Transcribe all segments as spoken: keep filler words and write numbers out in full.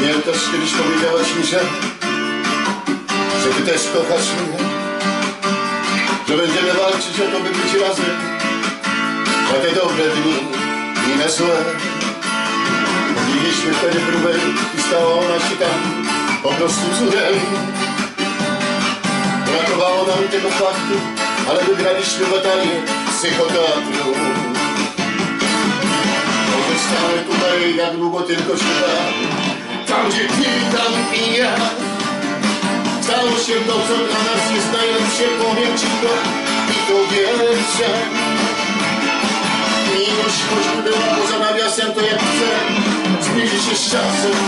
Pamiętasz, kiedyś powiedziałaś mi, że że ty też kochasz mnie, że będziemy walczyć o to, by być razem na te dobre dni i na złe. Mieliśmy wtedy próbę i stała ona się tam po prostu cudem. Brakowało nam tego faktu, ale wygraliśmy batalię psychoteatru. Pozostamy tutaj jak długo tylko się da, tam gdzie ty, tam i ja. Stało się to, co dla nas jest najlepsze, powiem ci to i to wierzę. Miłość choćby była poza nawiasem, to jak chcę zbliży się z czasem.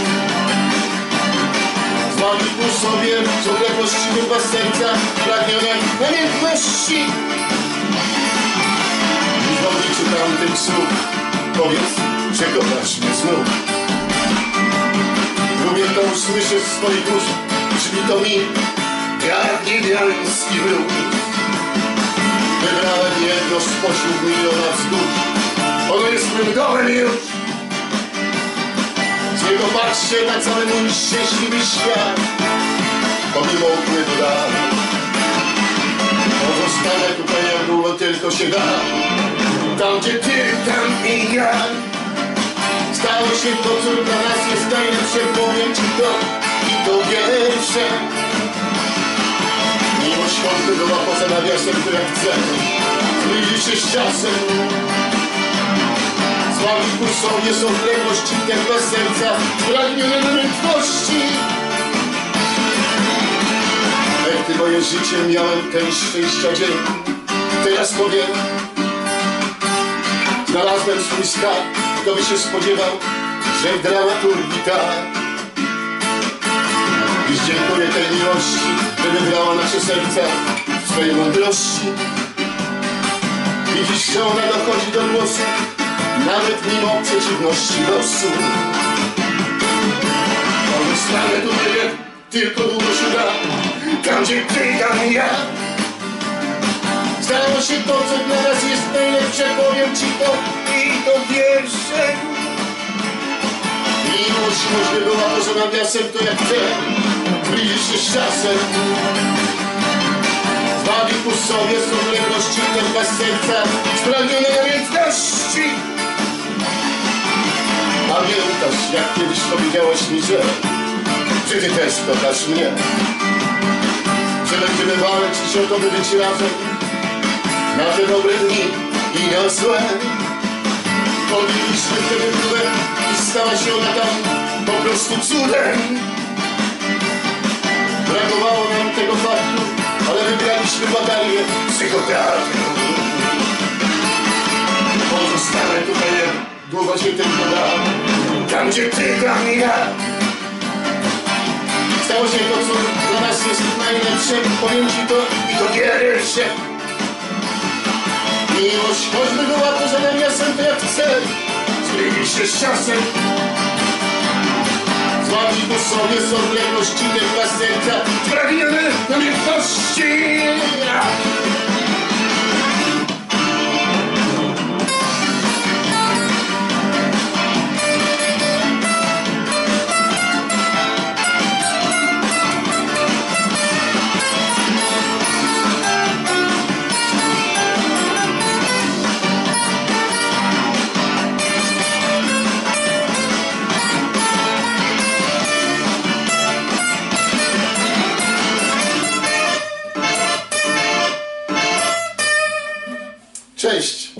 Zwagi ku sobie z odległości chyba serca pragnione namiętności. I znowu nie czytam tych słów, powiedz, że kochasz mnie znów. Lubię to usłyszeć z swoich ust, brzmi to mi jak niebiański blues. Wybrałem jedno spośród miliona wzgórz, ono jest mym domem już. Z niego patrzę na cały mój szczęśliwy świat, pomimo upływu lat. Pozostanę tutaj jak długo tylko się da, tam gdzie ty, tam i ja. Stało się to, co dla nas jest najlepsze, powiem ci to i to wierzę. Miłość choćby była poza nawiasem, to jak chcę zbliży się z czasem. Zwagi ku sobie są odległości, tętno serca pragnione namiętności. Jak ty moje życie miałem ten szczęścia dzień, teraz powiem, znalazłem swój skarb. Kto by się spodziewał, że w dramaturgii tak. Dziś dziękuję tej miłości, że wybrała nasze serca w swojej mądrości. I dziś ona dochodzi do głosu, nawet mimo przeciwności losu. Pozostanę tutaj, jak tylko długo się da, tam gdzie ty, tam ja. Stało się to, co dla nas jest najlepsze, powiem ci to i to wierzę. Miłość choćby była poza nawiasem, to jak chcę zbliży się z czasem. Zwagi ku sobie z odległości, tętna serca spragnione namiętności. Pamiętasz, jak kiedyś powiedziałaś mi, że że ty też kochasz mnie, że będziemy walczyć o to, by być razem na te dobre dni i na złe. Podjęliśmy wtedy próbę i stała się ona tam po prostu cudem. Brakowało nam tego faktu, ale wygraliśmy batalię psychoteatru. Pozostanę tutaj jak długo się tylko da, tam gdzie ty, tam i ja. Stało się to, co dla nas jest najlepsze, powiem ci to i to wierzę. Miłość choćby była poza nawiasem, to jak chcę zbliży się z czasem. Zwagi ku sobie z odległości, tętna serca pragnione namiętności. Cześć!